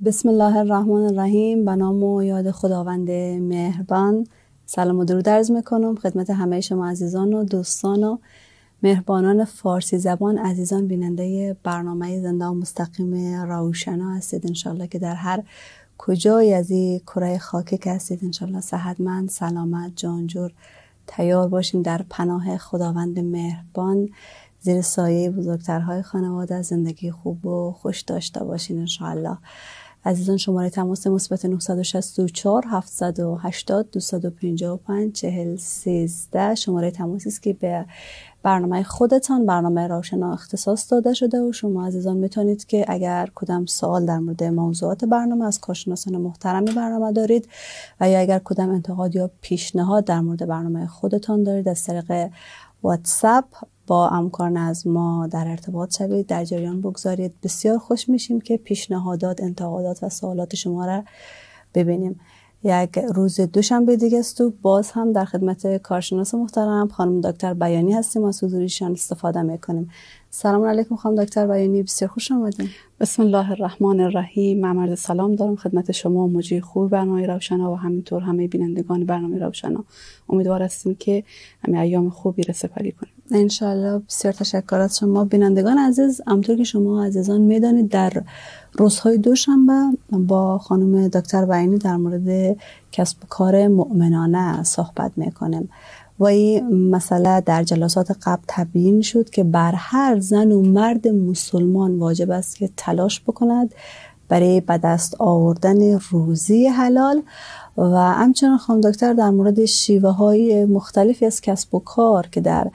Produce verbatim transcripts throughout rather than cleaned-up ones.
بسم الله الرحمن الرحیم. به نام و یاد خداوند مهربان. سلام و درود عرض میکنم خدمت همه شما عزیزان و دوستان و مهربانان فارسی زبان، عزیزان بیننده برنامه زنده و مستقیم راوشنا هستید. انشالله که در هر کجای از این کره خاکی که هستید انشالله صحتمند، سلامت، جانجور تیار باشیم در پناه خداوند مهربان، زیر سایه بزرگترهای خانواده زندگی خوب و خوش داشته باشین انشالله. عزیزان شماره تماس مثبت نه شش چهار هفت هشت صفر دو پنج پنج چهل سیزده شماره تماسی است که به برنامه خودتان، برنامه راوشنا اختصاص داده شده و شما عزیزان میتونید که اگر کدام سوال در مورد موضوعات برنامه از کارشناسان محترم برنامه دارید و یا اگر کدام انتقاد یا پیشنهاد در مورد برنامه خودتان دارید از طریق واتساپ با امکان از ما در ارتباط شوید، در جریان بگذارید. بسیار خوش میشیم که پیشنهادات، انتقادات و سوالات شما را ببینیم. یک روز دوشنبه دیگه است و باز هم در خدمت کارشناس محترم خانم دکتر بیانی هستیم، از حضورشان استفاده میکنیم. سلام علیکم خانم دکتر بیانی، بسیار خوش آمدید. بسم الله الرحمن الرحیم. من عرض سلام دارم خدمت شما مجری خوب برنامه راوشنا و همینطور همه بینندگان برنامه راوشنا. امیدوار هستیم که همه ایام خوبی را سپری کنیم انشالله. بسیار تشکر از شما بینندگان عزیز. همونطور که شما عزیزان میدانید در روزهای دوشنبه با خانم دکتر بیانی در مورد کسب و کار مؤمنانه صحبت میکنیم و این مسئله در جلسات قبل تبیین شد که بر هر زن و مرد مسلمان واجب است که تلاش بکند برای به دست آوردن روزی حلال و همچنان خانم دکتر در مورد شیوه های مختلفی از کسب و کار که در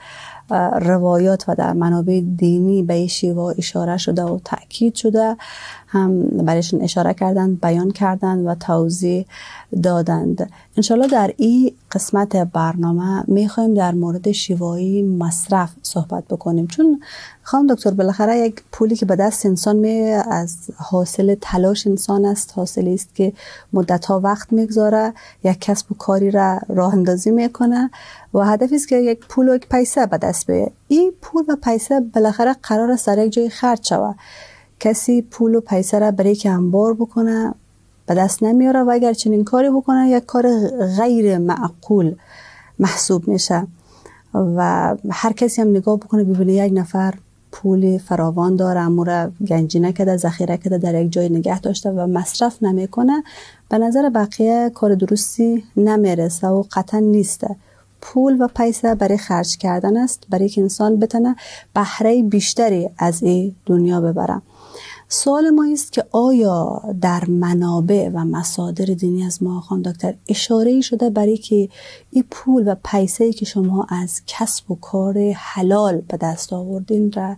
روایات و در منابع دینی به این شیوه اشاره شده و تأکید شده هم برایشون اشاره کردند، بیان کردند و توضیح دادند. انشالله در این قسمت برنامه میخوایم در مورد شیوه‌های مصرف صحبت بکنیم، چون خانم دکتر بالاخره یک پولی که به دست انسان می از حاصل تلاش انسان است، حاصلی است که مدت‌ها وقت میگذاره، یک کسب و کاری را راه اندازی میکنه و هدفی است که یک پول و یک پیسه به دست بیاره. این پول و پیسه بالاخره قرار است در یک جای خرج شود. کسی پول و پیسه را برای که انبار بکنه به دست نمیاره و اگر چنین کاری بکنه یک کار غیر معقول محسوب میشه و هر کسی هم نگاه بکنه ببینه یک نفر پول فراوان داره اما را گنجینه کرده، ذخیره کرده، در یک جای نگه داشته و مصرف نمیکنه، به نظر بقیه کار درستی نمیرسه و قطعا نیسته. پول و پیسه برای خرج کردن است، برای که انسان بتونه بهره بیشتری از این دنیا ببره. سوال ما است که آیا در منابع و مصادر دینی از ما خانم دکتر اشاره شده برای که این پول و پیسه‌ای که شما از کسب و کار حلال به دست آوردین را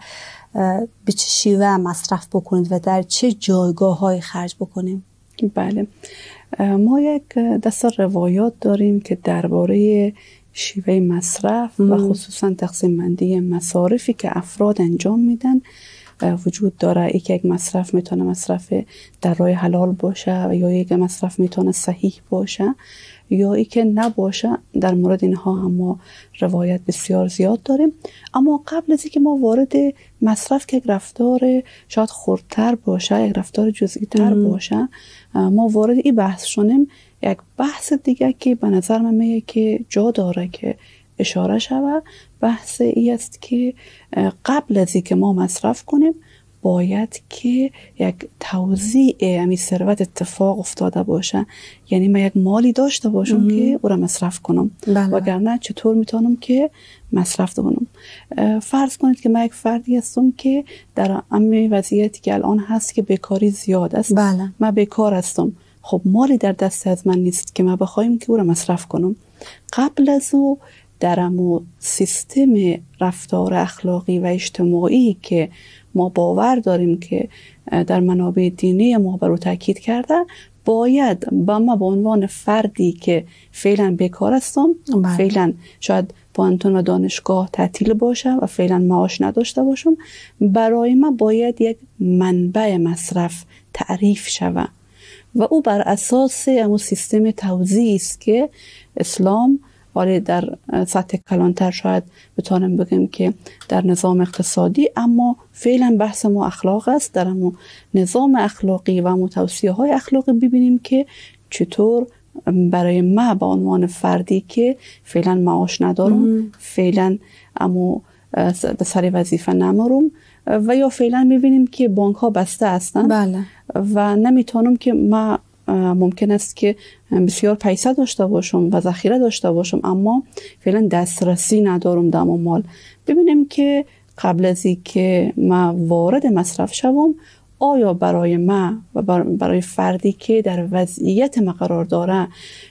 به چه شیوه مصرف بکنید و در چه جایگاه‌های خرج بکنیم؟ بله، ما یک دسته روایات داریم که درباره شیوه مصرف م. و خصوصا تقسیم بندی مصارفی که افراد انجام میدن وجود داره. یک یک مصرف میتونه مصرف در راه حلال باشه و یا یک مصرف میتونه صحیح باشه یا ای که نباشه. در مورد اینها هم ما روایت بسیار زیاد داریم. اما قبل از اینکه ما وارد مصرف که یک رفتار شاید خردتر باشه، یک رفتار جزئی تر باشه، ما وارد این بحث شونیم، یک بحث دیگه که به نظر من میگه که جا داره که اشاره شود، بحث ای است که قبل از اینکه ما مصرف کنیم باید که یک توزیع امی ثروت اتفاق افتاده باشه. یعنی من یک مالی داشته باشم ام. که او را مصرف کنم، وگرنه چطور میتونم که مصرف کنم؟ فرض کنید که من یک فردی هستم که در امی وضعیتی که الان هست که بیکاری زیاد است. بله. من بیکار هستم، خب مالی در دست از من نیست که من بخوایم که او را مصرف کنم. قبل از او در امو سیستم رفتار اخلاقی و اجتماعی که ما باور داریم که در منابع دینی ما بر او تاکید کرده، باید با ما به عنوان فردی که فعلا بیکار هستم، فعلا شاید پانتون و دانشگاه تعطیل باشه و فعلا معاش نداشته باشم، برای ما باید یک منبع مصرف تعریف شود و او بر اساس امو سیستم توزیع است که اسلام ولی در سطح کلانتر شاید بتونم بگم که در نظام اقتصادی، اما فعلا بحث ما اخلاق است. در همون نظام اخلاقی و متوصیه های اخلاقی ببینیم که چطور برای ما به عنوان فردی که فعلا معاش ندارم، فعلا اما به سر وظیفه نمارم و یا فعلا میبینیم که بانک ها بسته هستند. بله. و نمیتونم که ما ممکن است که بسیار پیسه داشته باشم و ذخیره داشته باشم اما فعلا دسترسی ندارم در مال. ببینیم که قبل از اینکه ما وارد مصرف شوم، آیا برای ما و برای فردی که در وضعیت ما قرار داره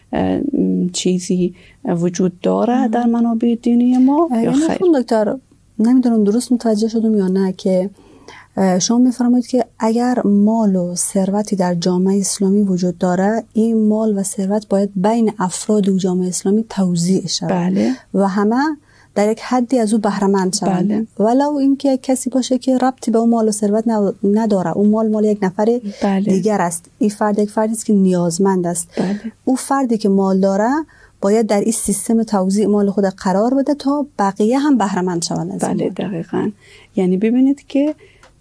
چیزی وجود داره در منابع دینی ما یا خیر؟ دکتر نمیدونم درست متوجه شدم یا نه که شما میفرمایید که اگر مال و ثروتی در جامعه اسلامی وجود داره، این مال و ثروت باید بین افراد و جامعه اسلامی توزیع شود. بله. و همه در یک حدی از او بهره مند شوند. بله. ولو اینکه کسی باشه که ربطی به اون مال و ثروت نداره، اون مال مال یک نفر بله. دیگر است، این فرد یک فردی است که نیازمند است. بله. اون فردی که مال داره باید در این سیستم توزیع مال خود قرار بده تا بقیه هم بهره مند شوند. بله دقیقاً. یعنی ببینید که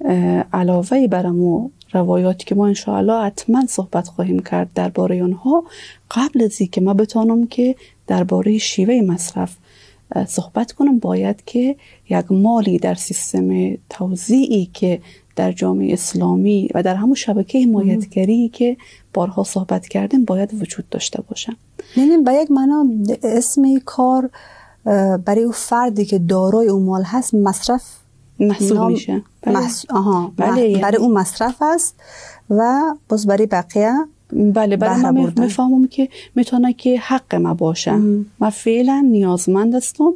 علاوه بر امو روایاتی که ما انشاءالله حتما صحبت خواهیم کرد درباره اونها، قبل از اینکه ما بتونم که درباره شیوه مصرف صحبت کنم، باید که یک مالی در سیستم توزیعی که در جامعه اسلامی و در همون شبکه حمایتگری که بارها صحبت کردیم باید وجود داشته باشه. یعنی به یک معنا اسم کار برای اون فردی که دارای اون مال هست مصرف محسوب میشه. بله. محس... آها. بله. برای یعنی... اون مصرف است و باز برای بقیه. بله. برای من میفهمم که میتونه که حق ما باشه. من فعلا نیازمند هستم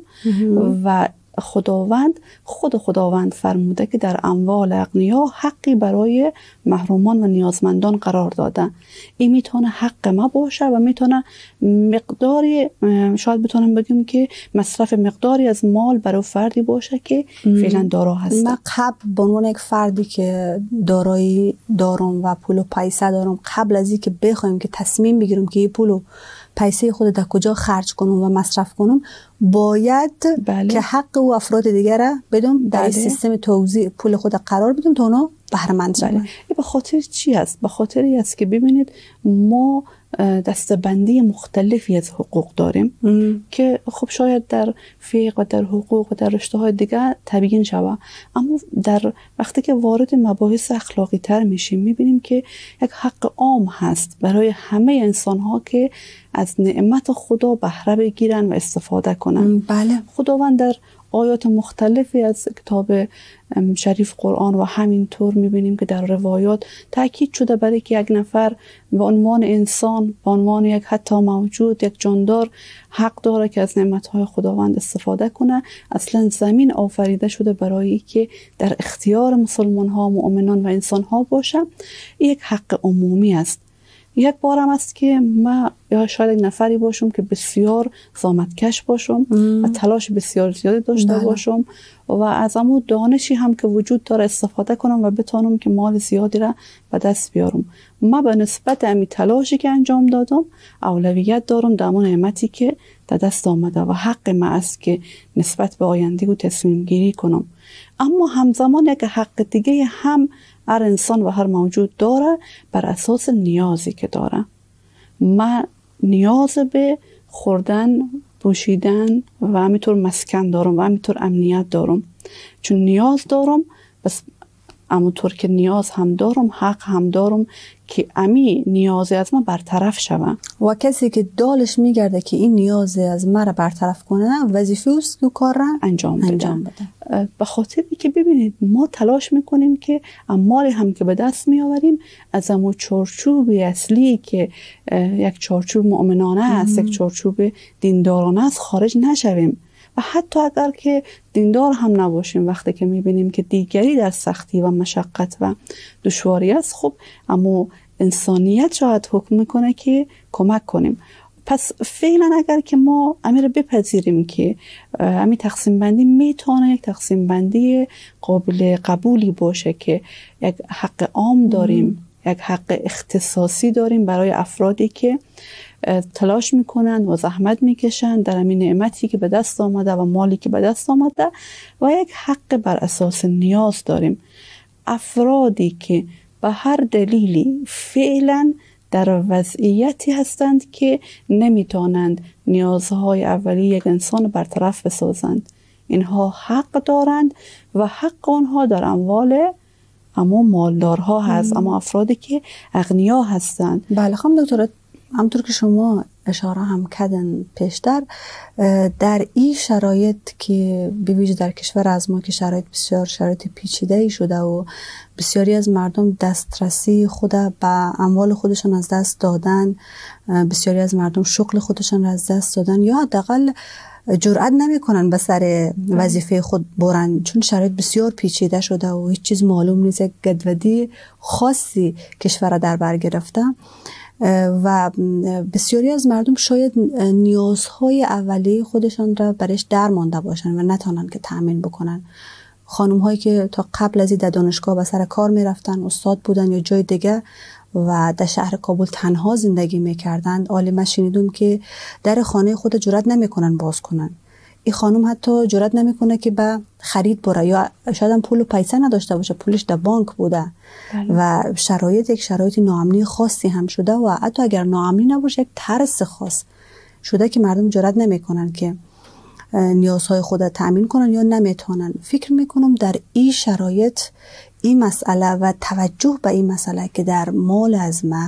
و خداوند خود خداوند فرموده که در اموال اغنیا حقی برای محرومان و نیازمندان قرار داده. این میتونه حق ما باشه و میتونه مقداری، شاید بتونم بگیم که مصرف مقداری از مال برای فردی باشه که فعلا دارا هست. من قبل به عنوان یک فردی که دارایی دارم و پول و پیسه دارم، قبل از اینکه بخوایم که تصمیم بگیرم که این پول و پیسه خود در کجا خرج کنم و مصرف کنم، باید بله. که حق و افراد دیگر را بدم در بله. سیستم توزیع پول خود قرار بدم تا اونا بهره مند شوند. بله. به خاطر چی است؟ به خاطری است که ببینید ما دسته‌بندی مختلفی از حقوق داریم ام. که خب شاید در فقه و در حقوق و در رشته‌های دیگه تبیین شود، اما در وقتی که وارد مباحث اخلاقی تر میشیم میبینیم که یک حق عام هست برای همه انسان‌ها که از نعمت خدا بهره بگیرن و استفاده کنن. بله. خداوند در آیات مختلفی از کتاب شریف قرآن و همینطور میبینیم که در روایات تاکید شده برای که یک نفر به عنوان انسان، به عنوان یک حتی موجود، یک جاندار حق داره که از نعمتهای خداوند استفاده کنه. اصلا زمین آفریده شده برای که در اختیار مسلمان ها، مؤمنان و انسان ها باشه. یک حق عمومی است. یک بار هم است که ما یا شاید یک نفری باشم که بسیار زحمتکش باشم ام. و تلاش بسیار زیادی داشته بله. باشم و از امو دانشی هم که وجود داره استفاده کنم و بتونم که مال زیادی را به دست بیارم. ما به نسبت امی تلاشی که انجام دادم اولویت دارم در اون نعمتی که در دست آمده و حق ما است که نسبت به آینده و تصمیم گیری کنم. اما همزمان یک حق دیگه هم هر انسان و هر موجود داره بر اساس نیازی که داره. من نیاز به خوردن، پوشیدن و همینطور مسکن دارم و همینطور امنیت دارم. چون نیاز دارم، بس همونطور که نیاز هم دارم حق هم دارم که امی نیاز از من برطرف شوه. و کسی که دالش میگرده که این نیاز از من را برطرف کنه وظیفه است که کار را انجام بده. انجام بده. به خاطری که ببینید ما تلاش میکنیم که اموال هم که به دست میآوریم از امو چارچوب اصلی که یک چارچوب مؤمنانه است، یک چارچوب دیندارانه است خارج نشویم. و حتی اگر که دیندار هم نباشیم، وقتی که میبینیم که دیگری در سختی و مشقت و دشواری است، خب اما انسانیت شاید حکم میکنه که کمک کنیم. پس فعلا اگر که ما امیر بپذیریم که امی تقسیم بندی میتونه یک تقسیم بندی قابل قبولی باشه که یک حق عام داریم، یک حق اختصاصی داریم برای افرادی که تلاش میکنند و زحمت میکشند در این نعمتی که به دست آمده و مالی که به دست آمده، و یک حق بر اساس نیاز داریم. افرادی که به هر دلیلی فعلا در وضعیتی هستند که نمیتونند نیازهای اولیه یک انسان برطرف بسازند، اینها حق دارند و حق آنها در اموال اما مالدارها هست، اما افرادی که اغنیا هستند. بله خانم دکتر، همطور که شما اشاره هم کردن پیشتر، در این شرایط که به ویژه در کشور از ما که شرایط بسیار شرایط پیچیده ای شده و بسیاری از مردم دسترسی خود به اموال خودشان از دست دادن، بسیاری از مردم شغل خودشان را از دست دادن یا حداقل جرئت نمیکنن به سر وظیفه خود برن، چون شرایط بسیار پیچیده شده و هیچ چیز معلوم نیست، یک گدودی خاصی کشور در بر گرفته و بسیاری از مردم شاید نیازهای اولیه خودشان را برش در مانده باشن و نتونن که تأمین بکنن. خانم هایی که تا قبل از این در دانشگاه به سر کار می رفتن، استاد بودن یا جای دیگه و در شهر کابل تنها زندگی می کردند، آلی من شنیدم که در خانه خود جرئت نمی کنن باز کنن. این خانم حتی جرئت نمیکنه که به خرید بره یا شاید هم پول و پیسه نداشته باشه، پولش در بانک بوده. بله. و شرایط یک شرایط ناامنی خاصی هم شده و حتی اگر ناامنی نباشه یک ترس خاص شده که مردم جرئت نمیکنن که نیازهای خود را تأمین کنن یا نمیتونن. فکر میکنم در این شرایط این مسئله و توجه به این مسئله که در مال از ما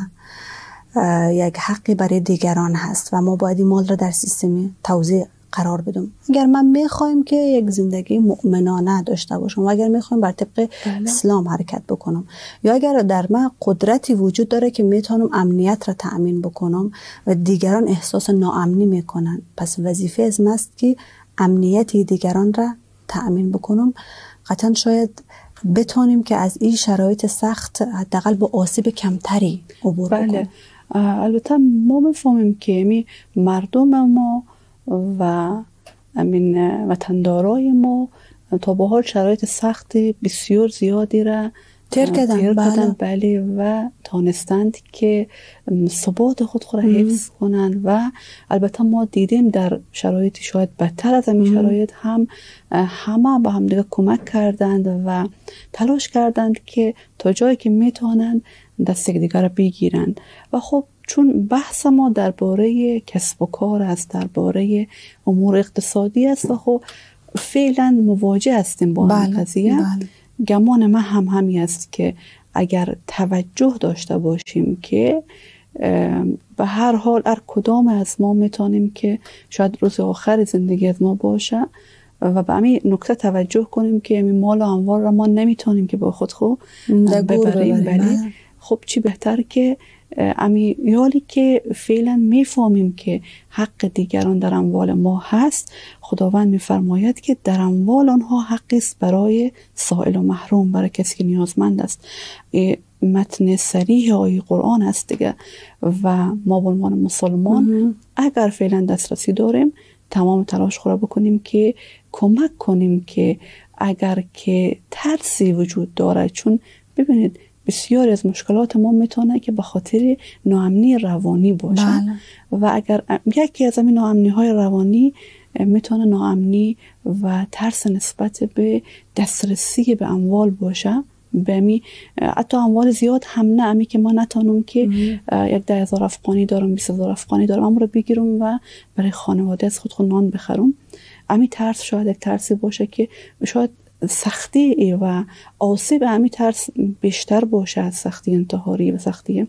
یک حقی برای دیگران هست و ما باید این مال را در سیستم توزیع قرار بدم. اگر من میخوایم که یک زندگی مؤمنانه داشته باشم و اگر میخوایم بر طبق بله. اسلام حرکت بکنم یا اگر در من قدرتی وجود داره که میتونم امنیت را تأمین بکنم و دیگران احساس ناامنی میکنن، پس وظیفه از من است که امنیت دیگران را تأمین بکنم. قطعا شاید بتونیم که از این شرایط سخت حداقل با آسیب کمتری عبور بله. بکنیم. البته ما میفهمیم که می مردم ما و امین وطندارای ما تا به حال شرایط سخت بسیار زیادی را تیر کردن بله. بله و تانستند که ثبات خود خود را حفظ کنند و البته ما دیدیم در شرایطی شاید بدتر از این شرایط هم همه با هم دیگه کمک کردند و تلاش کردند که تا جایی که میتونند دست دیگر را بگیرند. و خب چون بحث ما درباره کسب و کار است، درباره امور اقتصادی است و خب فعلا مواجه هستیم با این بله، قضیه. بله. گمان من هم همی است که اگر توجه داشته باشیم که به هر حال هر کدام از ما میتونیم که شاید روز آخر زندگی از ما باشه و به همین نکته توجه کنیم که همین مال و اموال را ما نمیتونیم که با خود خود ببریم، بله خب چی بهتر که امی یالی که فعلا میفهمیم که حق دیگران در اموال ما هست، خداوند میفرماید که در اموال آنها حقی است برای سائل و محروم، برای کسی که نیازمند است. متن صریح آیه قرآن است دیگه و ما به عنوان مسلمان اگر فعلا دسترسی داریم تمام تلاش خود را بکنیم که کمک کنیم که اگر که ترسی وجود داره، چون ببینید بسیاری از مشکلات ما میتونه که به خاطر ناامنی روانی باشه. بله. و اگر یکی از این ناامنی های روانی میتونه ناامنی و ترس نسبت به دسترسی به اموال باشه، به می حتی اموال زیاد هم نه، امی که ما نتونم که یک ده هزار افغانی دارم، بیست هزار افغانی دارم، اما رو بگیرم و برای خانواده از خود خود نان بخرم. امی ترس شاید یک ترسی باشه که شاید سختی و آسیب همین ترس بیشتر باشه از سختی انتحاری و سختی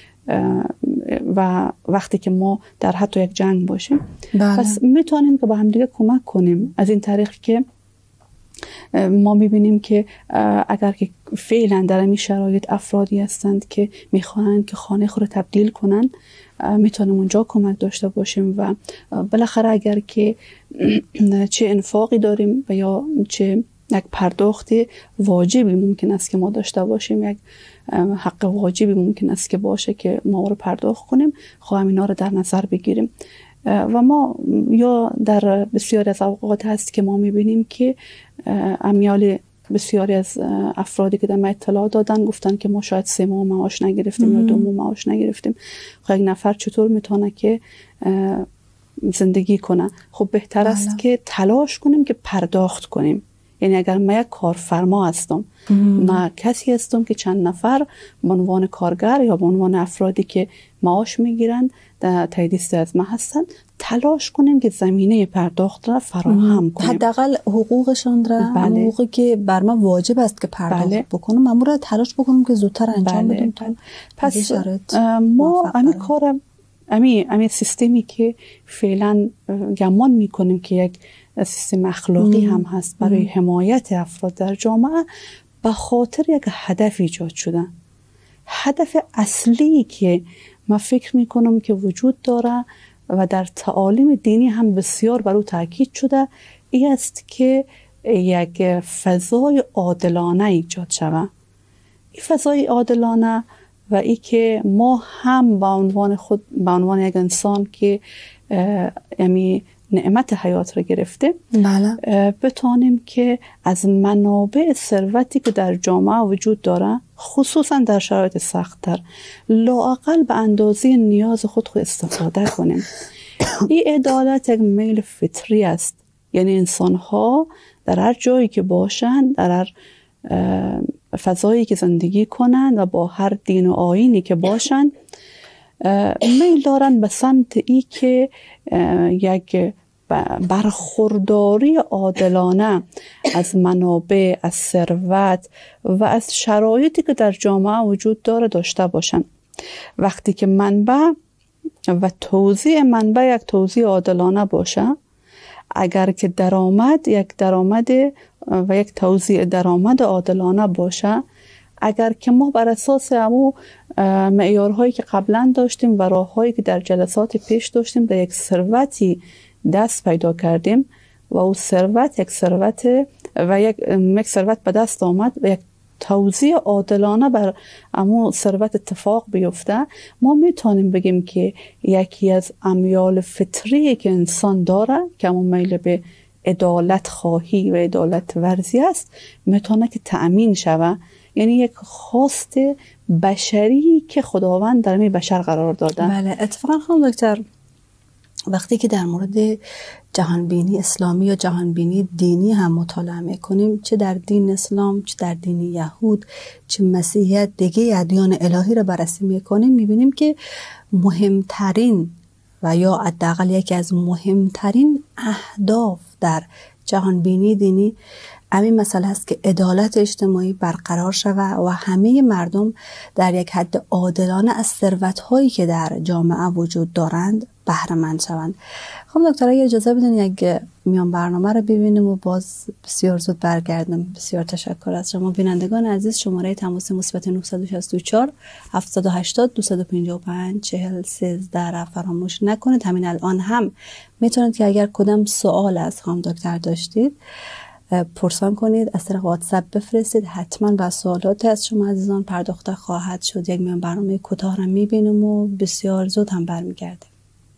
و وقتی که ما در حتی یک جنگ باشیم. بله. پس میتونیم که با هم دیگه کمک کنیم از این طریق که ما میبینیم که اگر که فعلا در این شرایط افرادی هستند که میخواهند که خانه خود رو تبدیل کنند، میتونیم اونجا کمک داشته باشیم و بالاخره اگر که چه انفاقی داریم و یا چه یک پرداخت واجبی ممکن است که ما داشته باشیم، یک حق واجبی ممکن است که باشه که ما رو پرداخت کنیم، خواهم اینا رو در نظر بگیریم. و ما یا در بسیاری از اوقات هست که ما میبینیم که امیال بسیاری از افرادی که در ما اطلاع دادن گفتن که ما شاید سه ماه معاش نگرفتیم یا دو ماه معاش نگرفتیم. خب یک نفر چطور میتونه که زندگی کنه؟ خب بهتر بله. است که تلاش کنیم که پرداخت کنیم. یعنی اگر من یک کارفرما هستم، من کسی هستم که چند نفر به عنوان کارگر یا به عنوان افرادی که معاش میگیرند در تایید از ما هستن، تلاش کنیم که زمینه پرداخت را فراهم کنیم، حداقل حقوقشان را بله. حقوقی که بر ما واجب است که پرداخت بله. بکنم، ما را تلاش بکنیم که زودتر انجام بدیم. بله. پس ما همین کار امی امی سیستمی که فعلا گمان میکنیم که یک سیستم اخلاقی هم هست برای حمایت افراد در جامعه، به خاطر یک هدف ایجاد شده. هدف اصلی که من فکر میکنم که وجود داره و در تعالیم دینی هم بسیار بر او تاکید شده، این است که یک فضای عادلانه ایجاد شود. این فضای عادلانه و ای که ما هم به عنوان خود به عنوان یک انسان که یعنی نعمت حیات را گرفته بله. بتانیم که از منابع ثروتی که در جامعه وجود داره، خصوصا در شرایط سخت‌تر، لااقل به اندازه نیاز خود خود استفاده کنیم. این عدالت یک میل فطری است. یعنی انسان‌ها در هر جایی که باشند، در هر فضایی که زندگی کنند و با هر دین و آیینی که باشند، میل دارن به سمت ای که یک برخورداری عادلانه از منابع، از ثروت و از شرایطی که در جامعه وجود داره داشته باشن. وقتی که منبع و توزیع منبع یک توزیع عادلانه باشه، اگر که درآمد یک درآمد و یک توزیع درآمد عادلانه باشه، اگر که ما بر اساس همون معیارهایی که قبلا داشتیم و راههایی که در جلسات پیش داشتیم در یک ثروتی دست پیدا کردیم و اون ثروت یک ثروت و یک یک ثروت به دست آمد و یک توزیع عادلانه بر همون ثروت اتفاق بیفته، ما میتونیم بگیم که یکی از امیال فطری که انسان داره که همون میل به عدالت خواهی و عدالت ورزی است، میتونه که تأمین شود. یعنی یک خواست بشری که خداوند در می بشر قرار داده. بله. اتفاقا خانم دکتر، وقتی که در مورد جهانبینی اسلامی یا جهانبینی دینی هم مطالعه میکنیم، چه در دین اسلام، چه در دین یهود، چه مسیحیت، دیگه ادیان الهی را بررسی میکنیم، میبینیم که مهمترین و یا حداقل یکی از مهمترین اهداف در جهانبینی دینی همین مسئله است که عدالت اجتماعی برقرار شود و همه مردم در یک حد عادلانه از ثروت‌هایی که در جامعه وجود دارند بهره مند شوند. خب دکتر، اگه اجازه بدین یک میان برنامه رو ببینیم و باز بسیار زود برگردیم. بسیار تشکر از شما. بینندگان عزیز، شماره تماس مثبت نه شش چهار هفت هشت صفر دو پنج پنج چهل سیزده را فراموش نکنید. همین الان هم میتونید که اگر کدام سوال از خانم دکتر داشتید پرسان کنید، از طریق واتساپ بفرستید. حتما به سوالات از شما عزیزان پرداخته خواهد شد. یک میان برنامه کوتاه را میبینیم و بسیار زود هم برمیگردیم.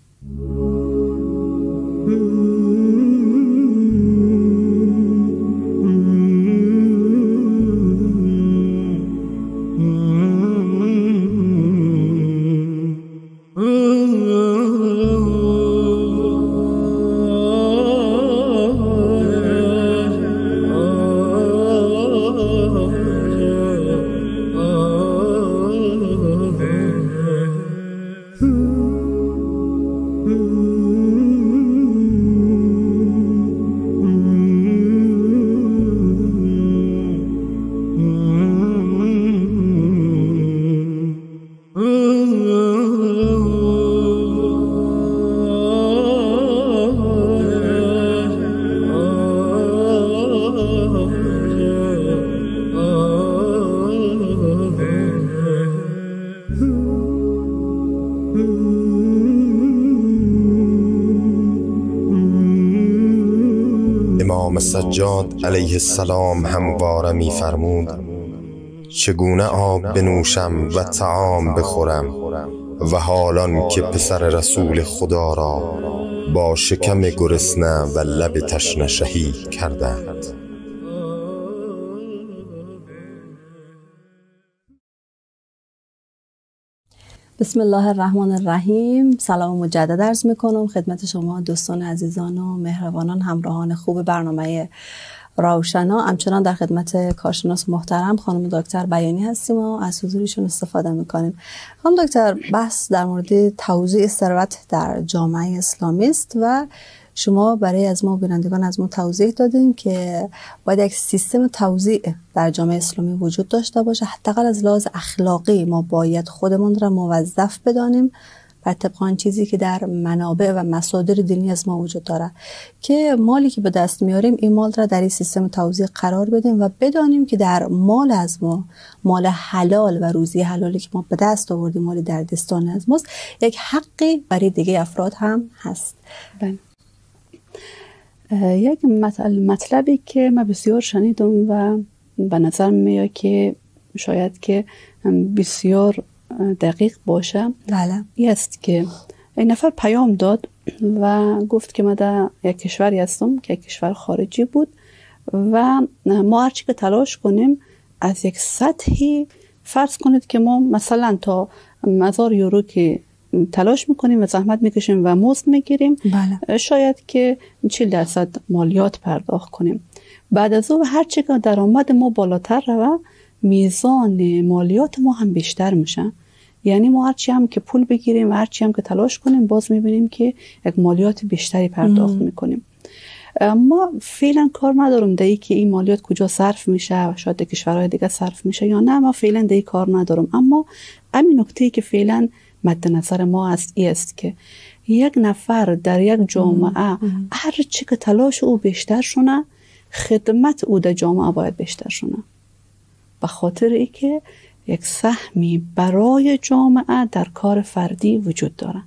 امام سجاد علیه السلام همواره می فرمود چگونه آب بنوشم و طعام بخورم و حالان که پسر رسول خدا را با شکم گرسنه و لب تشنه شهید کردند. بسم الله الرحمن الرحیم. سلام مجدد عرض میکنم خدمت شما دوستان عزیزان و مهربانان همراهان خوب برنامه راوشنا. همچنان در خدمت کارشناس محترم خانم دکتر بیانی هستیم و از حضورشون استفاده میکنیم. خانم دکتر، بحث در مورد توزیع ثروت در جامعه اسلامی است و شما برای از ما بینندگان از ما توضیح دادین که باید یک سیستم توزیع در جامعه اسلامی وجود داشته باشه. حداقل از لحاظ اخلاقی ما باید خودمون را موظف بدانیم بر طبق آن چیزی که در منابع و مصادر دینی از ما وجود داره که مالی که به دست میاریم این مال را در این سیستم توزیع قرار بدیم و بدانیم که در مال از ما، مال حلال و روزی حلالی که ما به دست آوردیم، مالی در دستان از ماست، یک حقی برای دیگه افراد هم هست. بله. یک مطلبی که من بسیار شنیدم و به نظر میاد که شاید که بسیار دقیق باشه، بله، این است که این نفر پیام داد و گفت که من در یک کشوری هستم که یک کشور خارجی بود و ما هرچی که تلاش کنیم از یک سطحی، فرض کنید که ما مثلا تا هزار یورو که تلاش میکنیم و زحمت میکشیم و مزد میگیریم، بله، شاید که چهل درصد مالیات پرداخت کنیم. بعد از اون هر چی که درآمد ما بالاتر روه میزان مالیات ما هم بیشتر میشه. یعنی ما هرچی هم که پول بگیریم و هرچی هم که تلاش کنیم باز میبینیم که یک مالیات بیشتری پرداخت ام. میکنیم. ما فعلا کار ندارم در که این مالیات کجا صرف میشه و شاید کشورهای دیگه صرف میشه یا نه، ما فعلا در کار ندارم. اما همین نکته که فعلا مد نظر ما است ای است که یک نفر در یک جامعه هر چی که تلاش او بیشتر شونه، خدمت او در جامعه باید بیشتر شونه، به خاطر ای که یک سهمی برای جامعه در کار فردی وجود داره.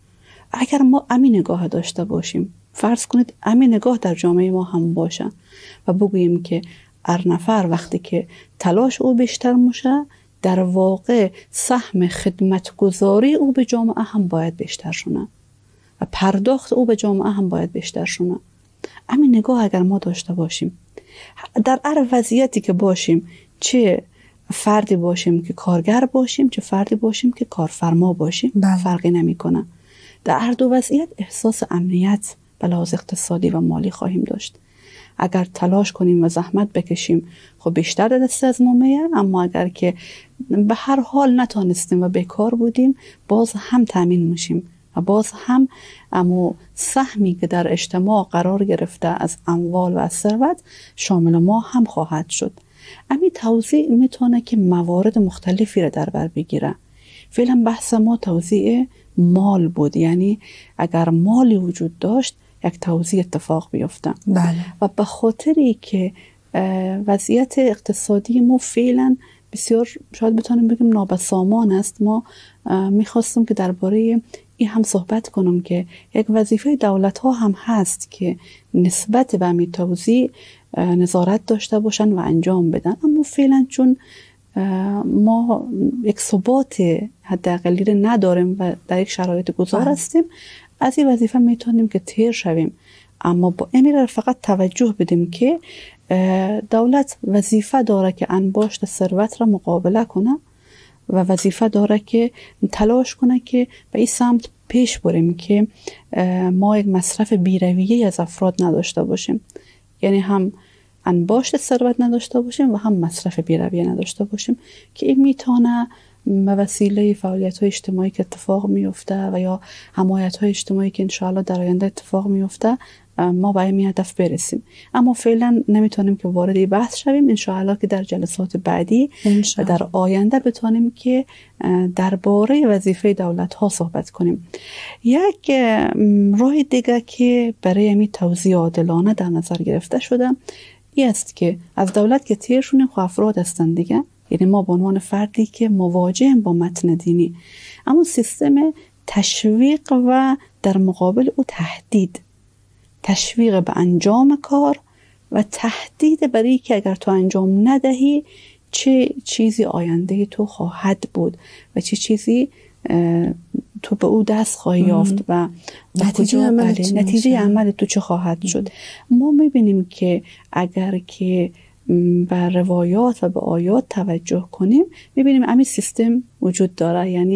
اگر ما همین نگاه داشته باشیم، فرض کنید همین نگاه در جامعه ما هم باشه و بگوییم که هر نفر وقتی که تلاش او بیشتر میشه، در واقع سهم خدمتگزاری او به جامعه هم باید بیشتر شونه و پرداخت او به جامعه هم باید بیشتر شونه. همین نگاه اگر ما داشته باشیم، در هر وضعیتی که باشیم، چه فردی باشیم که کارگر باشیم، چه فردی باشیم که کارفرما باشیم، بله، فرقی نمیکنه. در هر دو وضعیت احساس امنیت به لحاظ اقتصادی و مالی خواهیم داشت. اگر تلاش کنیم و زحمت بکشیم خب بیشتر دست از ما میاد، اما اگر که به هر حال نتونستیم و بیکار بودیم باز هم تامین میشیم و باز هم اما سهمی که در اجتماع قرار گرفته از اموال و از ثروت شامل ما هم خواهد شد. امی توزیع میتونه که موارد مختلفی را در بر بگیره. فعلا بحث ما توزیع مال بود، یعنی اگر مالی وجود داشت یک توزیع اتفاق بیفته. بله. و به خاطری که وضعیت اقتصادی ما فعلا بسیار شاید بتونیم بگیم نابسامان است، ما میخواستم که درباره این هم صحبت کنم که یک وظیفه دولت ها هم هست که نسبت به همین توزیع نظارت داشته باشن و انجام بدن. اما فعلا چون ما یک ثبات حداقلی نداریم و در یک شرایط گذار هستیم، از این وظیفه میتونیم که تیر شویم. اما با امیر فقط توجه بدیم که دولت وظیفه داره که انباشت ثروت را مقابله کنه و وظیفه داره که تلاش کنه که به این سمت پیش بریم که ما یک مصرف بی‌رویه از افراد نداشته باشیم، یعنی هم انباشت ثروت نداشته باشیم و هم مصرف بی‌رویه نداشته باشیم، که این میتونه به وسیله فعالیت‌های اجتماعی که اتفاق میفته و یا حمایت‌های اجتماعی که انشاءالله در آینده اتفاق میفته ما به این هدف برسیم. اما فعلا نمیتونیم که وارد بحث شویم. انشاءالله که در جلسات بعدی و در آینده بتونیم که درباره وظیفه دولت ها صحبت کنیم. یک راه دیگه که برای همین توزیع عادلانه در نظر گرفته شده این است که از دولت که تیر شونیم خب افراد هستند دیگه، یعنی ما به عنوان فردی که مواجهیم با متن دینی، اما سیستم تشویق و در مقابل او تهدید، تشویق به انجام کار و تهدید برای که اگر تو انجام ندهی چه چیزی آینده تو خواهد بود و چه چیزی تو به او دست خواهی یافت و نتیجه عمل نتیجه عمل تو چه خواهد شد. ما میبینیم که اگر که به روایات و به آیات توجه کنیم میبینیم همین سیستم وجود داره، یعنی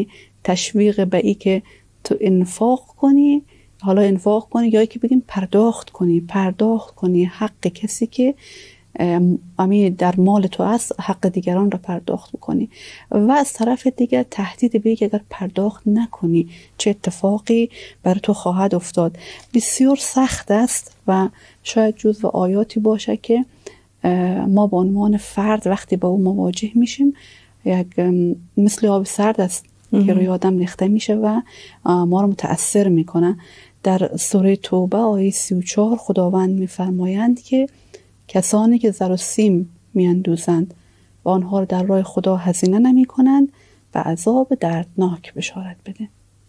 تشویق به ای که تو انفاق کنی، حالا انفاق کنی یا که بگیم پرداخت کنی، پرداخت کنی حق کسی که امی در مال تو است، حق دیگران را پرداخت بکنی. و از طرف دیگر تهدید به که اگر پرداخت نکنی چه اتفاقی بر تو خواهد افتاد. بسیار سخت است و شاید جزو آیاتی باشه که ما به عنوان فرد وقتی با او مواجه میشیم یک مثل آب سرد است که روی آدم ریخته میشه و ما رو متأثر میکنه. در سوره توبه آیه سی و چهار خداوند میفرمایند که کسانی که زر و سیم میاندوزند و آنها را در راه خدا هزینه نمی کنند و عذاب دردناک بشارت بده.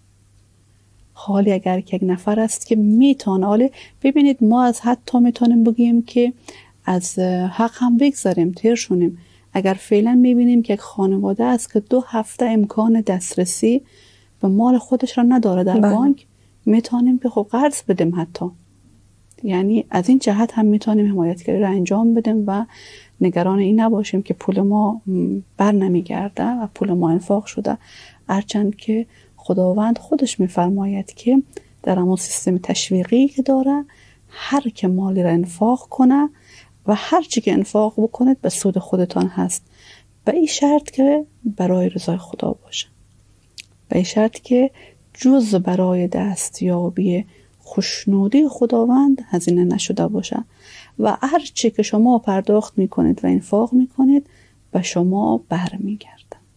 حالی اگر که یک نفر است که میتونه، حالی ببینید ما از حتی میتونیم بگیم که از حق هم بگذاریم، تیر شونیم. اگر فعلا میبینیم که یک خانواده است که دو هفته امکان دسترسی به مال خودش را نداره در بانک، میتونیم که خب قرض بدیم حتی. یعنی از این جهت هم میتونیم حمایتگری را انجام بدیم و نگران این نباشیم که پول ما بر نمیگرده و پول ما انفاق شده، هرچند که خداوند خودش میفرماید که در همون سیستم تشویقی که داره هر که مالی را انفاق کنه و هر چی که انفاق بکنید به سود خودتان هست، به این شرط که برای رضای خدا باشه، به این شرط که جز برای دستیابی خوشنودی خداوند هزینه نشده باشه و هر چی که شما پرداخت میکنید و انفاق میکنید به شما بر میگرده.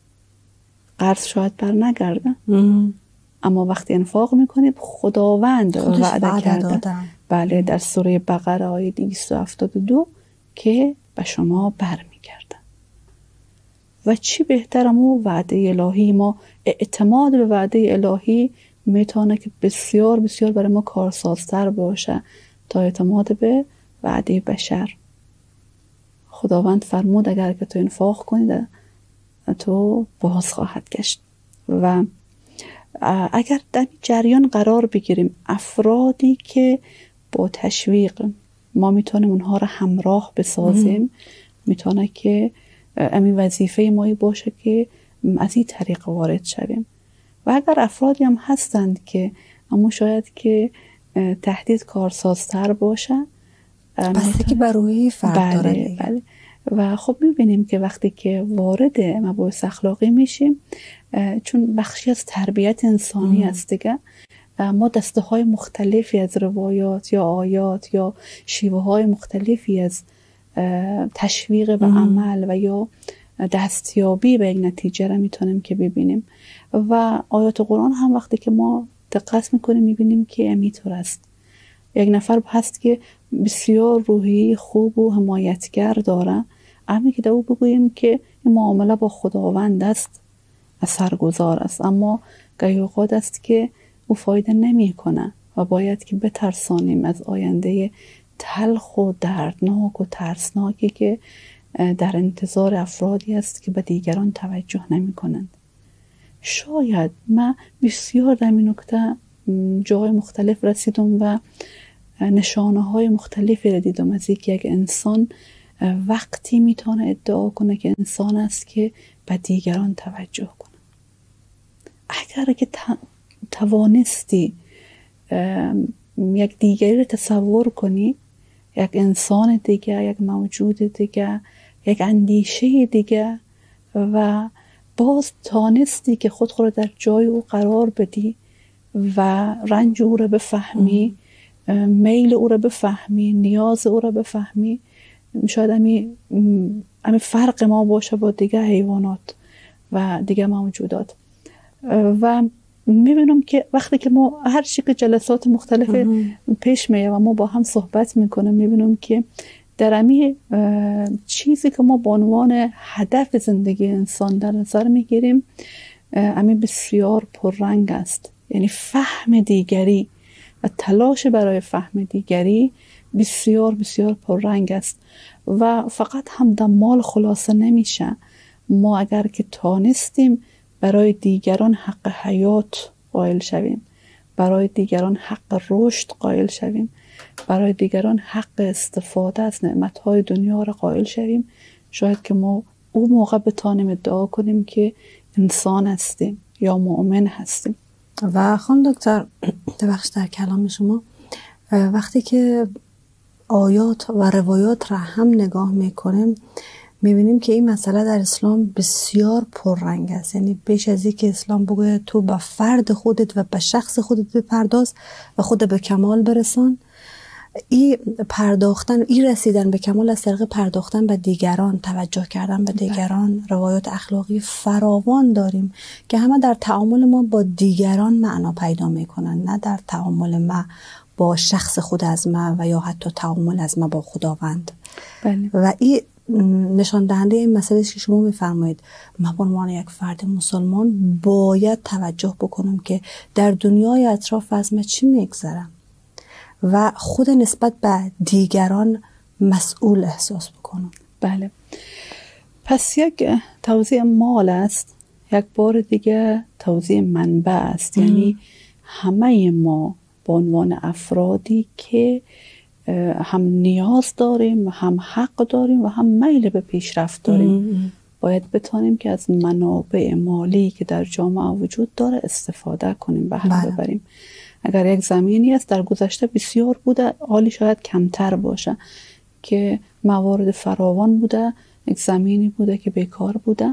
قرض شاید بر نگرده، اما وقتی انفاق میکنید خداوند وعده کرده، بله، در سوره بقره آیه دویست و هفتاد و دو که به شما بر میگرده. و چی بهتر امو وعده الهی، ما اعتماد به وعده الهی میتونه که بسیار بسیار برای ما کارسازتر باشه تا اعتماد به وعده بشر. خداوند فرمود اگر که تو انفاق کنید تو باز خواهد گشت. و اگر در جریان قرار بگیریم افرادی که با تشویق ما میتونیم اونها را همراه بسازیم، میتونه که امی وظیفه مایی باشه که از این طریق وارد شویم. و اگر افرادی هم هستند که اما شاید که تهدید کارسازتر باشه، بسته که بر روی فرد داره. بله بله. و خب میبینیم که وقتی که وارد مباحث اخلاقی میشیم، چون بخشی از تربیت انسانی است دیگه، ما دسته های مختلفی از روایات یا آیات یا شیوه های مختلفی از تشویق به عمل و یا دستیابی به یک نتیجه را میتونیم که ببینیم. و آیات قرآن هم وقتی که ما دقت میکنیم میبینیم که امیطور است. یک نفر هست که بسیار روحی خوب و حمایتگر داره، اما که دو بگوییم که این معامله با خداوند است، اثرگذار است، اما گاهی اوقات است که او فایده نمی کنه و باید که بترسانیم از آینده تلخ و دردناک و ترسناکی که در انتظار افرادی است که به دیگران توجه نمی کنند. شاید من بسیار در این نکته جای مختلف رسیدم و نشانه های مختلفی را دیدم از اینکه یک انسان وقتی میتونه ادعا کنه که انسان است که به دیگران توجه کنه. اگر که توانستی یک دیگری رو تصور کنی، یک انسان دیگه، یک موجود دیگه، یک اندیشه دیگه، و باز تانستی که خود خود در جای او قرار بدی و رنج او رو بفهمی، میل او رو بفهمی، نیاز او رو بفهمی، شاید همی, همی فرق ما باشه با دیگه حیوانات و دیگه موجودات. و میبینم که وقتی که ما هر چی که جلسات مختلف پیش میه و ما با هم صحبت میکنیم، میبینم که در امی چیزی که ما به عنوان هدف زندگی انسان در نظر میگیریم، امی بسیار پررنگ است. یعنی فهم دیگری و تلاش برای فهم دیگری بسیار بسیار پررنگ است و فقط همدم مال خلاصه نمیشه. ما اگر که تانستیم برای دیگران حق حیات قائل شویم، برای دیگران حق رشد قائل شویم، برای دیگران حق استفاده از نعمتهای دنیا را قائل شویم، شاید که ما اون موقع بتانیم ادعا کنیم که انسان هستیم. یا مؤمن هستیم. و خانم دکتر ببخش در کلام شما، وقتی که آیات و روایات را هم نگاه میکنیم میبینیم که این مسئله در اسلام بسیار پررنگ است. یعنی بیش از اینکه اسلام بگوید تو به فرد خودت و به شخص خودت بپرداز و خود به کمال برسان، این پرداختن، این رسیدن به کمال از طریق پرداختن به دیگران، توجه کردن به دیگران، روایات اخلاقی فراوان داریم که همه در تعامل ما با دیگران معنا پیدا میکنن، نه در تعامل ما با شخص خود از ما و یا حتی تعامل از ما با خداوند. بله. و این نشان دهنده این مسئله که شما میفرمایید ما به عنوان یک فرد مسلمان باید توجه بکنم که در دنیای اطراف از من چی میگذره و خود نسبت به دیگران مسئول احساس بکنم. بله. پس یک توزیع مال است، یک بار دیگه توزیع منبع است. یعنی همه ما به عنوان افرادی که هم نیاز داریم، هم حق داریم و هم میل به پیشرفت داریم، ام. باید بتانیم که از منابع مالی که در جامعه وجود داره استفاده کنیم، بهره ببریم. اگر یک زمینی است در گذشته بسیار بوده، حالی شاید کمتر باشه که موارد فراوان بوده، یک زمینی بوده که بیکار بوده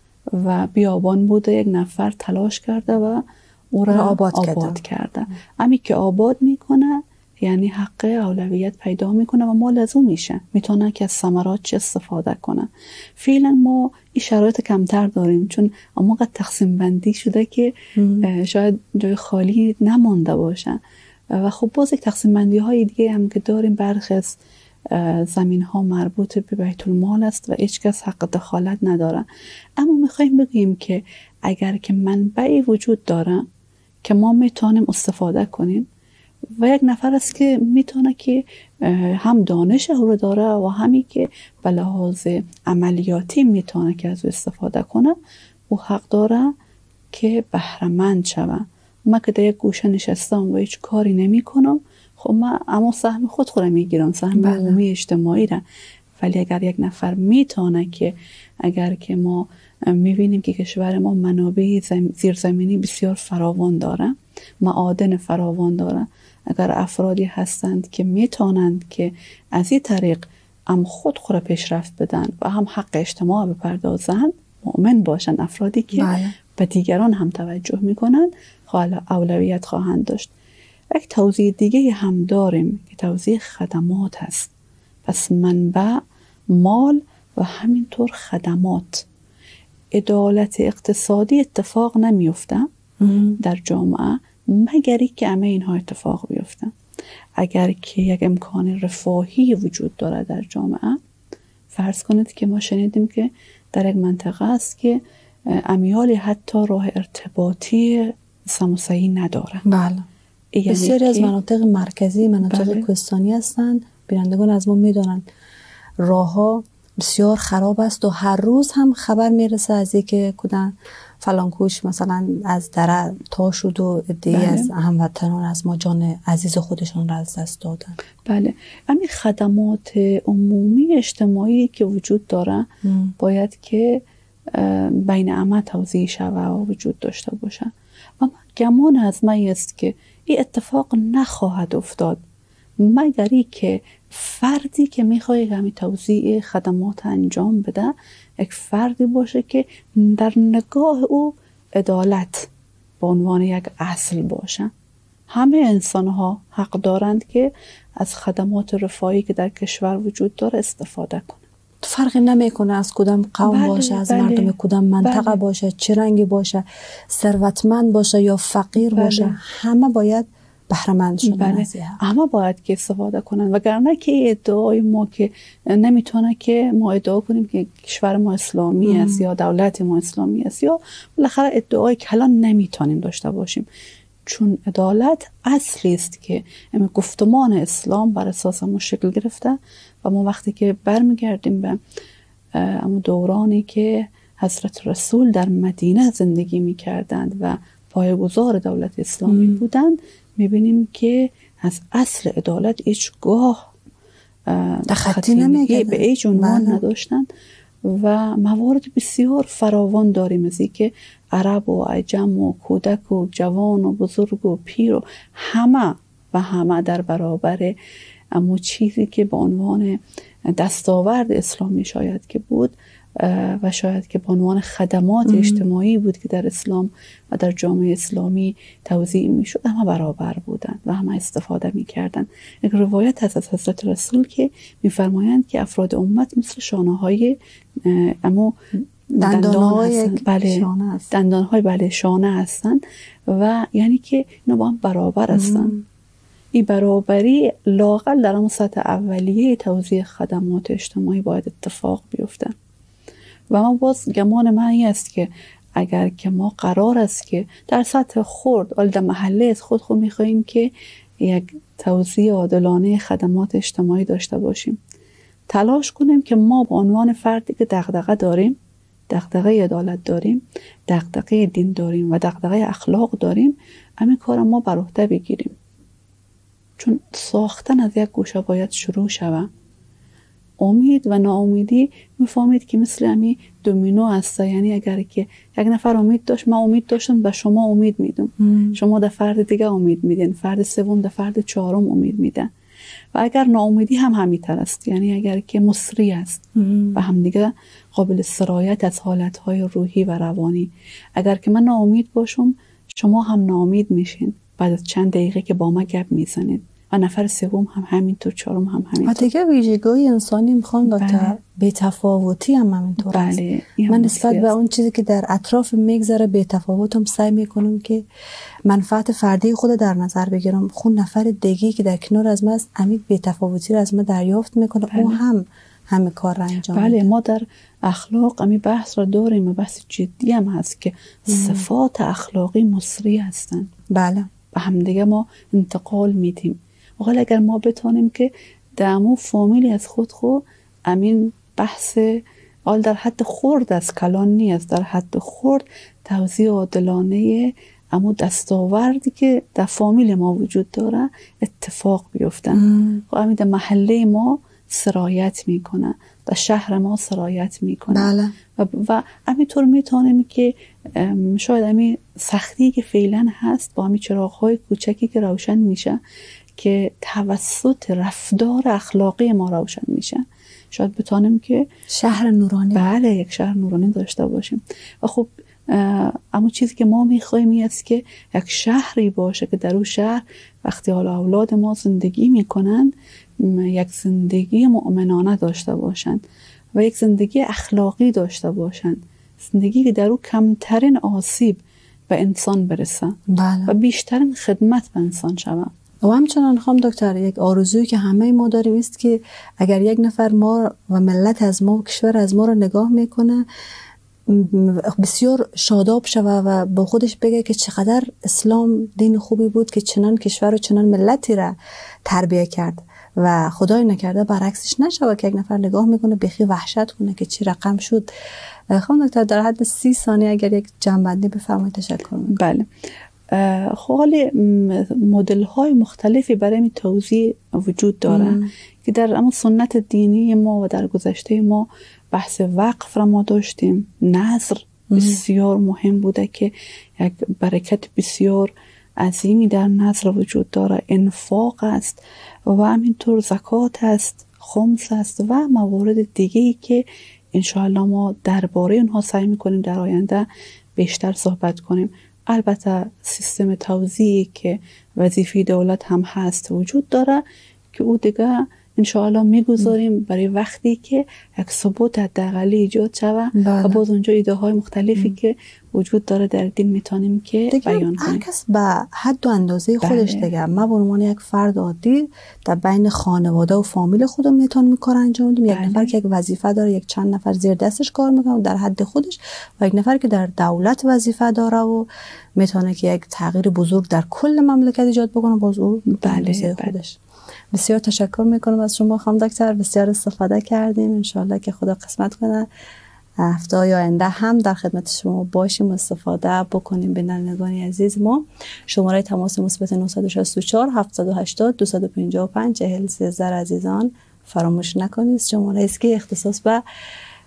و بیابان بوده، یک نفر تلاش کرده و او را آباد, آباد کرده. امی که آباد میکنه یعنی حق اولویت پیدا میکنه و مال از اون میشه، میتونه که از ثمرات استفاده کنه. فعلا ما این شرایط کمتر داریم چون اما قد تقسیم بندی شده که شاید جای خالی نمانده باشه و خب باز یک تقسیم بندی های دیگه هم که داریم، برخی از زمین ها مربوط به بیت المال است و هیچ کس حق دخالت نداره. اما میخوایم بگیم که اگر که منبعی وجود داره که ما میتونیم استفاده کنیم و یک نفر است که میتونه که هم دانش او رو داره و همی که به لحاظ عملیاتی میتونه که از او استفاده کنه، او حق داره که بهره‌مند شوه. ما که در یک گوشه نشستم و هیچ کاری نمی کنم، خب من اما سهم خود خود میگیرم، سهم عمومی اجتماعی را. ولی اگر یک نفر میتونه که اگر که ما میبینیم که کشور ما منابع زیرزمینی بسیار فراوان داره، معادن فراوان داره، اگر افرادی هستند که میتونند که از این طریق هم خود خود پیشرفت بدن و هم حق اجتماع بپردازند، مؤمن باشند، افرادی که بله. به دیگران هم توجه میکنند، حالا اولویت خواهند داشت. یک توزیع دیگه هم داریم که توزیع خدمات هست. پس منبع مال و همینطور خدمات. عدالت اقتصادی اتفاق نمیفته در جامعه مگری که همه اینها اتفاق بیفته. اگر که یک امکان رفاهی وجود داره در جامعه، فرض کنید که ما شنیدیم که در یک منطقه است که امیالی حتی راه ارتباطی سموسعی نداره. بله. یعنی بسیاری از مناطق مرکزی، مناطق بله. کوهستانی هستند. بینندگان از ما میدونن راه ها بسیار خراب است و هر روز هم خبر میرسه از اینکه کدن فلان کوش مثلا از دره تا شد و عده‌ای بله. از هموطنان از ما جان عزیز خودشون را از دست دادن. بله. همین خدمات عمومی اجتماعی که وجود داره ام. باید که بین همه توزیع شوه و وجود داشته باشه. و گمان از من است که این اتفاق نخواهد افتاد مگری که فردی که میخواد همین توزیع خدمات انجام بده یک فردی باشه که در نگاه او عدالت به عنوان یک اصل باشه. همه انسان ها حق دارند که از خدمات رفاهی که در کشور وجود داره استفاده کنند. فرقی نمیکنه از کدام قوم بله، باشه، از بله، مردم کدام منطقه بله. باشه، چه رنگی باشه، ثروتمند باشه یا فقیر بله. باشه، همه باید بهره‌مند شدن بله. از همه باید که استفاده کنن. وگرنه که ادعای ما که نمیتونه که ما ادعا کنیم که کشور ما اسلامی ام. است یا دولت ما اسلامی است یا بالاخره ادعای کلان نمیتونیم داشته باشیم، چون عدالت اصلی است که گفتمان اسلام بر اساس ما شکل گرفته. و ما وقتی که برمیگردیم به اما دورانی که حضرت رسول در مدینه زندگی میکردند و پایه‌گذار دولت اسلامی ام. بودند، میبینیم که از اصل عدالت هیچگاه خطی نمیکردن، به هیچ عنوان نداشتند و موارد بسیار فراوان داریم، از این که عرب و عجم و کودک و جوان و بزرگ و پیر و همه و همه در برابر اما چیزی که به عنوان دستاورد اسلامی شاید که بود و شاید که به عنوان خدمات اجتماعی بود که در اسلام و در جامعه اسلامی توزیع می شد، همه برابر بودند و همه استفاده می کردند. یک روایت هست از حضرت رسول که می فرمایند که افراد امت مثل شانه های اما دندان های بله شانه هست. دندان های بله شانه هستند و یعنی که اینا با هم برابر هستند. این برابری لااقل در اون سطح اولیه توزیع خدمات اجتماعی باید اتفاق بیفته. و ما باز گمان من این است که اگر که ما قرار است که در سطح خرد اول در محله از خود خود میخواییم که یک توزیع عادلانه خدمات اجتماعی داشته باشیم، تلاش کنیم که ما به عنوان فردی که دغدغه داریم، دغدغه عدالت داریم، دغدغه دین داریم و دغدغه اخلاق داریم، همین کار ما بر عهده بگیریم. چون ساختن از یک گوشه باید شروع شود. امید و ناامیدی میفهمید که مثل همی دومینو هست، یعنی اگر که یک نفر امید داشت، من امید داشتم به شما امید میدم، شما در فرد دیگه امید میدین، فرد سوم در فرد چهارم امید میدن و اگر ناامیدی هم همینطور است، یعنی اگر که مصری است و هم دیگه قابل سرایت از حالتهای روحی و روانی، اگر که من ناامید باشم شما هم ناامید میشین، بعد از چند دقیقه که با ما گپ میزنید و نفر سوم هم همینطور، چهارم هم همینطور. و دیگه ویژگی انسانی میخوان دکتر بی‌تفاوتی هم همینطور بله. است. من نسبت به اون چیزی که در اطراف میگذره بی‌تفاوتم سعی میکنم که منفعت فردی خود در نظر بگیرم. خون نفر دیگه که در کنار از من است عمیق بی‌تفاوتی را از من دریافت میکنه، بله. اون هم همه کار را انجام بله میده. ما در اخلاق امی بحث را داریم و بحث جدی هم هست که ام. صفات اخلاقی مصری هستند. بله. و هم دیگه ما انتقال میدیم. ولی اگر ما بتانیم که دمو فامیلی از خود خود امین بحث آل در حد خورد از کلان نیست، در حد خورد توزیع عادلانه اما دستاوردی که در فامیل ما وجود داره اتفاق بیفتن و امین در محله ما سرایت میکنه، در شهر ما سرایت میکنه. بله. و, و همینطور میتونیم که شاید همین سختی که فعلا هست با همین چراغ‌های کوچکی که روشن میشه که توسط رفتار اخلاقی ما روشن میشه، شاید بتونیم که شهر نورانی بله یک شهر نورانی داشته باشیم. و خب اما چیزی که ما میخوایم این است که یک شهری باشه که در اون شهر وقتی حالا اولاد ما زندگی میکنند یک زندگی مؤمنانه داشته باشند و یک زندگی اخلاقی داشته باشند، زندگی که در اون کمترین آسیب به انسان برسه. بله. و بیشترین خدمت به انسان شود. و همچنان خواهم دکتر یک آرزویی که همه ما داریم است که اگر یک نفر ما و ملت از ما و کشور از ما رو نگاه میکنه بسیار شاداب شوه و با خودش بگه که چقدر اسلام دین خوبی بود که چنان کشور و چنان ملتی را تربیه کرد و خدای نکرده برعکسش نشوه که یک نفر نگاه میکنه بخی وحشت کنه که چی رقم شد. خانم دکتر در حد سی ثانیه اگر یک جنبندی بفرمایید تشکر میکنم. بله. خواهی مدل های مختلفی برای این توزیع وجود داره ام. که در اما سنت دینی ما و در گذشته ما بحث وقف را ما داشتیم. نظر بسیار مهم بوده که یک برکت بسیار عظیمی در نظر وجود داره. انفاق است و همینطور زکات است، خمس است و موارد دیگه‌ای که انشاءالله ما درباره اونها سعی میکنیم در آینده بیشتر صحبت کنیم. البته سیستم توزیعی که وظیفه دولت هم هست وجود داره که او دیگه انشاءالله میگذاریم برای وقتی که یک ثبات حداقلی ایجاد شود و باز اونجا ایده های مختلفی ام. که وجود داره در دین میتونیم که بیان کنیم. هر کس به حد و اندازه خودش بله. دیگه ما به عنوان یک فرد عادی در بین خانواده و فامیل خودم میتونم کار انجام بدم. یک نفر که یک وظیفه داره، یک چند نفر زیر دستش کار میکنه در حد خودش، و یک نفر که در دولت وظیفه داره و میتونه که یک تغییر بزرگ در کل مملکت ایجاد بکنه باز او بله خودش. بسیار تشکر میکنم از شما خانم دکتر، بسیار استفاده کردیم. انشالله که خدا قسمت کنه هفته آینده هم در خدمت شما باشیم و استفاده بکنیم. بینندگان عزیز ما شماره تماس مثبت نه شش چهار هفت هشت صفر دو پنج پنج چهل سیزده عزیزان فراموش نکنید. شماره است که اختصاص به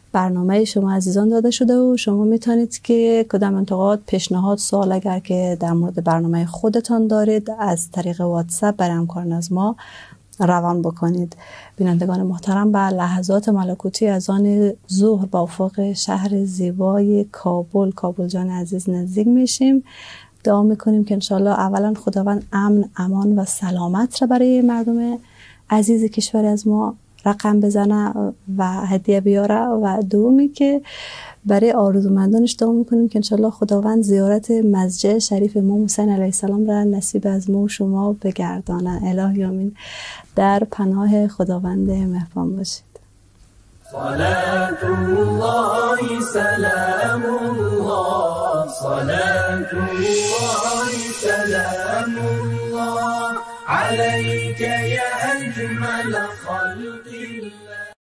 برنامه شما عزیزان داده شده و شما میتونید که کدام انتقاد، پیشنهاد، سوال اگر که در مورد برنامه خودتان دارید از طریق واتساپ برای همکاران از ما روان بکنید. بینندگان محترم، به لحظات ملکوتی از آن ظهر با افق شهر زیبای کابل، کابل جان عزیز نزدیک میشیم. دعا میکنیم که انشالله اولا خداوند امن، امان و سلامت را برای مردم عزیز کشور از ما رقم بزنه و هدیه بیاره، و دومی که برای آرزومندانش دعا میکنیم که انشالله خداوند زیارت مسجد شریف امام حسین علیه السلام را نصیب از ما و شما بگردانه. الهی آمین. در پناه خداوند مهربان باشید. صلاة الله سلام الله، صلاة الله سلام الله عليك يا أجمل خلق الله.